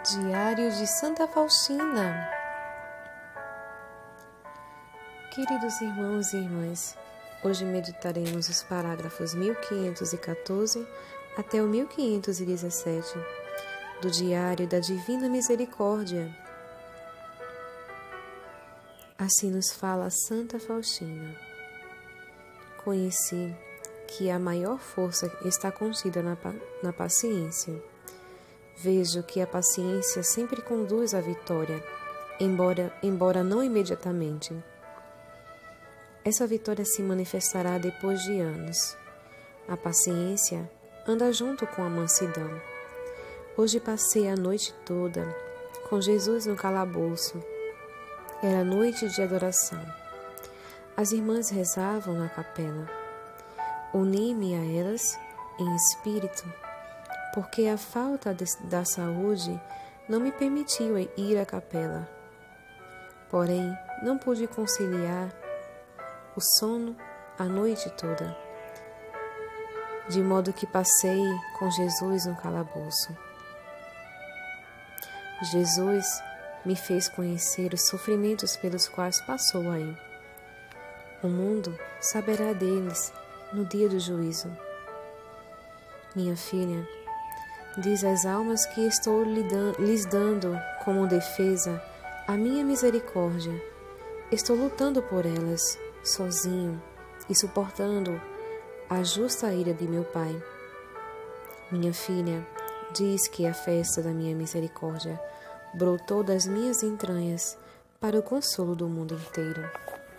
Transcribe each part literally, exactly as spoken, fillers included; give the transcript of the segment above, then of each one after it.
Diário de Santa Faustina. Queridos irmãos e irmãs, hoje meditaremos os parágrafos mil quinhentos e quatorze até o mil quinhentos e dezessete do Diário da Divina Misericórdia. Assim nos fala Santa Faustina. Conheci que a maior força está contida na, na paciência. Vejo que a paciência sempre conduz à vitória, embora, embora não imediatamente. Essa vitória se manifestará depois de anos. A paciência anda junto com a mansidão. Hoje passei a noite toda com Jesus no calabouço. Era noite de adoração. As irmãs rezavam na capela. Uni-me a elas em espírito, porque a falta de, da saúde não me permitiu ir à capela. Porém, não pude conciliar o sono a noite toda, de modo que passei com Jesus no calabouço. Jesus me fez conhecer os sofrimentos pelos quais passou aí. O mundo saberá deles no dia do juízo. Minha filha, diz às almas que estou lhes dando como defesa a minha misericórdia. Estou lutando por elas, sozinho, e suportando a justa ira de meu Pai. Minha filha, diz que a festa da minha misericórdia brotou das minhas entranhas para o consolo do mundo inteiro.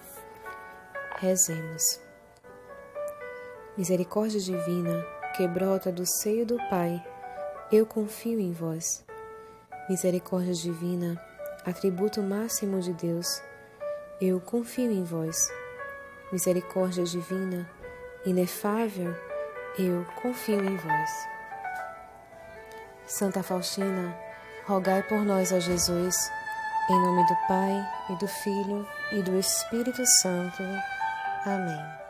Rezemos. Misericórdia divina, que brota do seio do Pai, eu confio em vós. Misericórdia divina, atributo máximo de Deus, eu confio em vós. Misericórdia divina, inefável, eu confio em vós. Santa Faustina, rogai por nós a Jesus, em nome do Pai, e do Filho, e do Espírito Santo. Amém.